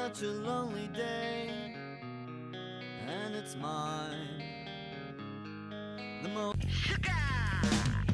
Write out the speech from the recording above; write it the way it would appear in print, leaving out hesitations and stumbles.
such a lonely day, and it's mine. The most sugar.